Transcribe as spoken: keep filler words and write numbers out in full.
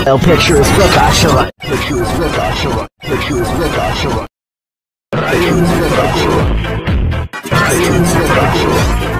Picture is Rick Oshawa. Picture is Rick Oshawa. Picture is Rick Oshawa. Picture is Rick Oshawa. Picture is Rick Oshawa.